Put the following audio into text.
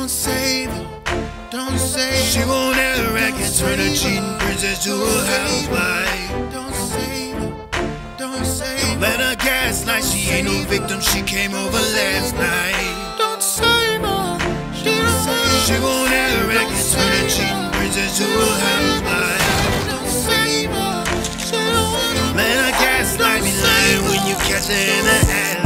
Don't save her, don't save her. She won't ever act and turn a cheating princess to a housewife. Don't save her, don't save her. Don't let her gaslight, she ain't no victim, she came over last night. Don't save her, She won't ever act and turn a cheating princess to a housewife. don't save her. Don't let her gaslight, be lying when you catch her in the ass.